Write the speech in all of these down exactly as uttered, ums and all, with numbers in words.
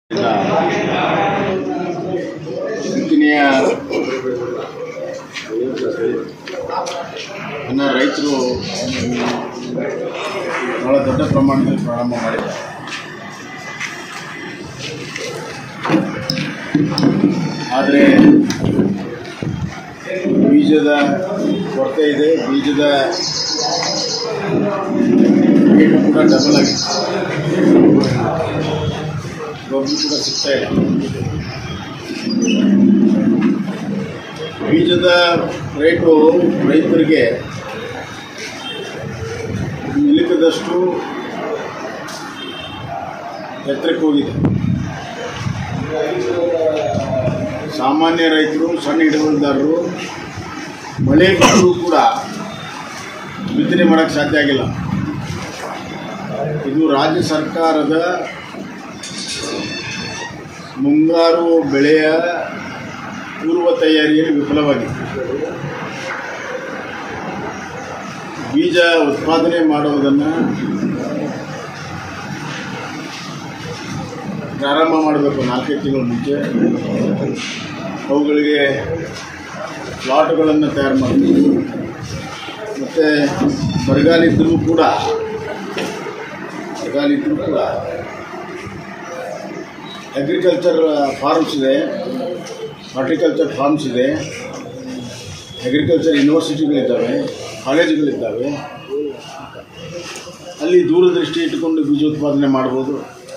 ಬಿತ್ತನೆಯ ಅನ್ನ ರೈತರು ಬಹಳ ದೊಡ್ಡ ಪ್ರಮಾಣದಲ್ಲಿ ಪ್ರಾರಂಭ ಮಾಡಿದ್ದಾರೆ. ಆದರೆ ಬೀಜದ ಕೊರತೆ ಇದೆ. ಬೀಜದ ರೇಟು ಕೂಡ ಡಬಲ್ ಆಗಿದೆ. ಗೊಬ್ಬರ ಕೂಡ ಸಿಗ್ತಾ ಇಲ್ಲ. ಬೀಜದ ರೇಟು ರೈತರಿಗೆ ನಿಲುಕದಷ್ಟು ಎತ್ತರಕ್ಕೆ ಹೋಗಿದೆ. ಸಾಮಾನ್ಯ ರೈತರು, ಸಣ್ಣ ಹಿಡುವಳಿದಾರರು ಮಳೆ ಬಿಟ್ಟರೂ ಕೂಡ ಬಿತ್ತನೆ ಮಾಡೋಕ್ಕೆ ಸಾಧ್ಯ ಆಗಿಲ್ಲ. ಇದು ರಾಜ್ಯ ಸರ್ಕಾರದ ಮುಂಗಾರು ಬೆಳೆಯ ಪೂರ್ವ ತಯಾರಿಯಲ್ಲಿ ವಿಫಲವಾಗಿದೆ. ಬೀಜ ಉತ್ಪಾದನೆ ಮಾಡುವುದನ್ನು ಪ್ರಾರಂಭ ಮಾಡಬೇಕು ನಾಲ್ಕೈದು ತಿಂಗಳ ಮುಂಚೆ. ಅವುಗಳಿಗೆ ಪ್ಲಾಟ್ಗಳನ್ನು ತಯಾರು ಮಾಡಬೇಕು. ಮತ್ತು ಬರಗಾಲ ಇದ್ದರೂ ಕೂಡ ಬರಗಾಲ ಇದ್ದರೂ ಕೂಡ ಅಗ್ರಿಕಲ್ಚರ್ ಫಾರ್ಮ್ಸ್ ಇದೆ, ಹಾರ್ಟಿಕಲ್ಚರ್ ಫಾರ್ಮ್ಸ್ ಇದೆ, ಅಗ್ರಿಕಲ್ಚರ್ ಯೂನಿವರ್ಸಿಟಿಗಳಿದ್ದಾವೆ, ಕಾಲೇಜುಗಳಿದ್ದಾವೆ. ಅಲ್ಲಿ ದೂರದೃಷ್ಟಿ ಇಟ್ಟುಕೊಂಡು ಬೀಜ ಉತ್ಪಾದನೆ ಮಾಡ್ಬೋದು.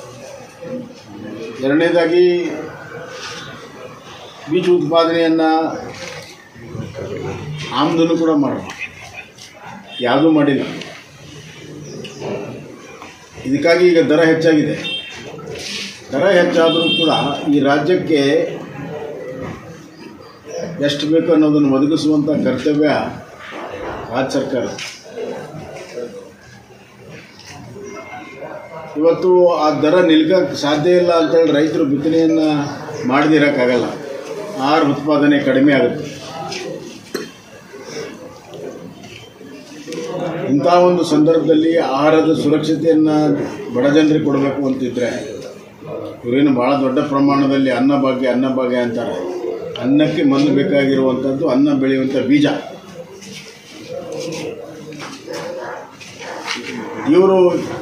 ಎರಡನೇದಾಗಿ ಬೀಜ ಉತ್ಪಾದನೆಯನ್ನು ಆಮದನ್ನು ಕೂಡ ಮಾಡಬೇಕು. ಯಾವುದೂ ಮಾಡಿಲ್ಲ. ಇದಕ್ಕಾಗಿ ಈಗ ದರ ಹೆಚ್ಚಾಗಿದೆ. ದರ ಹೆಚ್ಚಾದರೂ ಕೂಡ ಈ ರಾಜ್ಯಕ್ಕೆ ಎಷ್ಟು ಬೇಕು ಅನ್ನೋದನ್ನು ಒದಗಿಸುವಂಥ ಕರ್ತವ್ಯ ರಾಜ್ಯ ಸರ್ಕಾರ. ಇವತ್ತು ಆ ದರ ನಿಲ್ಕಕ್ಕೆ ಸಾಧ್ಯ ಇಲ್ಲ ಅಂತೇಳಿ ರೈತರು ಬಿತ್ತನೆಯನ್ನು ಮಾಡದಿರೋಕ್ಕಾಗಲ್ಲ. ಆಹಾರ ಉತ್ಪಾದನೆ ಕಡಿಮೆ ಆಗುತ್ತೆ. ಇಂಥ ಒಂದು ಸಂದರ್ಭದಲ್ಲಿ ಆಹಾರದ ಸುರಕ್ಷತೆಯನ್ನು ಬಡ ಜನರಿಗೆ ಕೊಡಬೇಕು ಅಂತಿದ್ದರೆ ಇವರೇನು ಭಾಳ ದೊಡ್ಡ ಪ್ರಮಾಣದಲ್ಲಿ ಅನ್ನಭಾಗ್ಯ ಅನ್ನಭಾಗ್ಯ ಅಂತಾರೆ. ಅನ್ನಕ್ಕೆ ಮೊದಲು ಬೇಕಾಗಿರುವಂಥದ್ದು ಅನ್ನ ಬೆಳೆಯುವಂಥ ಬೀಜ. ಇವರು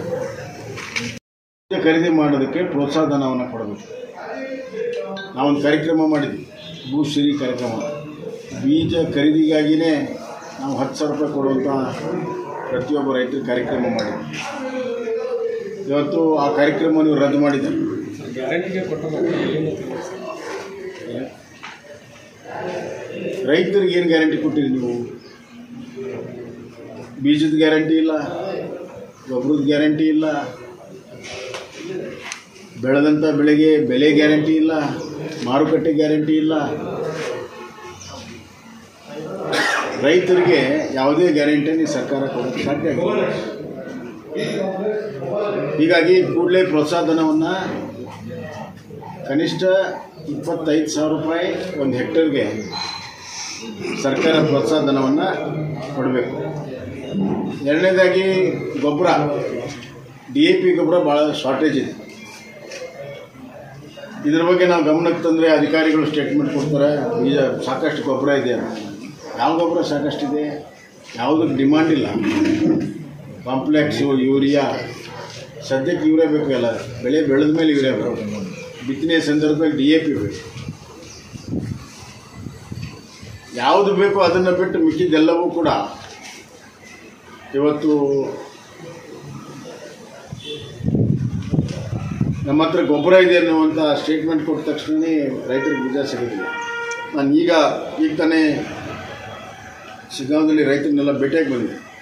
ಬೀಜ ಖರೀದಿ ಮಾಡೋದಕ್ಕೆ ಪ್ರೋತ್ಸಾಹಧನವನ್ನು ಕೊಡಬೇಕು. ನಾವೊಂದು ಕಾರ್ಯಕ್ರಮ ಮಾಡಿದ್ವಿ, ಭೂಶ್ರೀ ಕಾರ್ಯಕ್ರಮ. ಬೀಜ ಖರೀದಿಗಾಗಿಯೇ ನಾವು ಹತ್ತು ಸಾವಿರ ರೂಪಾಯಿ ಕೊಡುವಂಥ ಪ್ರತಿಯೊಬ್ಬ ರೈತರ ಕಾರ್ಯಕ್ರಮ ಮಾಡಿದ್ವಿ. ಇವತ್ತು ಆ ಕಾರ್ಯಕ್ರಮ ನೀವು ರದ್ದು ಮಾಡಿದ್ದಾರೆ. ರೈತರಿಗೆ ಏನು ಗ್ಯಾರಂಟಿ ಕೊಟ್ಟಿರಿ ನೀವು? ಬೀಜದ ಗ್ಯಾರಂಟಿ ಇಲ್ಲ, ಗೊಬ್ಬರದ ಗ್ಯಾರಂಟಿ ಇಲ್ಲ, ಬೆಳೆದಂಥ ಬೆಳೆಗೆ ಬೆಲೆ ಗ್ಯಾರಂಟಿ ಇಲ್ಲ, ಮಾರುಕಟ್ಟೆ ಗ್ಯಾರಂಟಿ ಇಲ್ಲ. ರೈತರಿಗೆ ಯಾವುದೇ ಗ್ಯಾರಂಟಿಯನ್ನು ಸರ್ಕಾರ ಕೊಡೋಕ್ಕೆ ಸಾಧ್ಯ ಆಗಿಲ್ಲ. ಹೀಗಾಗಿ ಕೂಡಲೇ ಪ್ರೋತ್ಸಾಹಧನವನ್ನು ಕನಿಷ್ಠ ಇಪ್ಪತ್ತೈದು ಸಾವಿರ ರೂಪಾಯಿ ಒಂದು ಹೆಕ್ಟರ್ಗೆ ಸರ್ಕಾರ ಪ್ರೋತ್ಸಾಹಧನವನ್ನು ಕೊಡಬೇಕು. ಎರಡನೇದಾಗಿ ಗೊಬ್ಬರ, ಡಿ ಎ ಪಿ ಗೊಬ್ಬರ ಭಾಳ ಶಾರ್ಟೇಜ್ ಇದೆ. ಇದ್ರ ಬಗ್ಗೆ ನಾವು ಗಮನಕ್ಕೆ ತಂದರೆ ಅಧಿಕಾರಿಗಳು ಸ್ಟೇಟ್ಮೆಂಟ್ ಕೊಡ್ತಾರೆ, ಬೀಜ ಸಾಕಷ್ಟು ಗೊಬ್ಬರ ಇದೆ ಅಂತ. ಯಾವ ಗೊಬ್ಬರ ಸಾಕಷ್ಟಿದೆ? ಯಾವುದಕ್ಕೆ ಡಿಮಾಂಡ್ ಇಲ್ಲ. ಕಾಂಪ್ಲೆಕ್ಸು, ಯೂರಿಯಾ, ಸದ್ಯಕ್ಕೆ ಯೂರಿಯಾ ಬೇಕು. ಎಲ್ಲ ಬೆಳೆ ಬೆಳೆದ ಮೇಲೆ ಯೂರಿಯಾ ಬೇಕು. ಬಿತ್ತನೆ ಸಂದರ್ಭದಲ್ಲಿ ಡಿ ಎ ಪಿ ಬೇಕು. ಯಾವುದು ಬೇಕು ಅದನ್ನು ಬಿಟ್ಟು ಮಿಕ್ಕಿದ್ದೆಲ್ಲವೂ ಕೂಡ ಇವತ್ತು ನಮ್ಮ ಹತ್ರ ಗೊಬ್ಬರ ಇದೆ ಅನ್ನುವಂಥ ಸ್ಟೇಟ್ಮೆಂಟ್ ಕೊಟ್ಟ ತಕ್ಷಣವೇ ರೈತರಿಗೆ ಬೀಜ ಸಿಗೋದಿಲ್ಲ. ನಾನು ಈಗ ಈಗ ತಾನೇ ಶಿಗ್ಗಾಂವದಲ್ಲಿ ರೈತರನ್ನೆಲ್ಲ ಭೇಟಿಯಾಗಿ ಬಂದಿದ್ದೆ.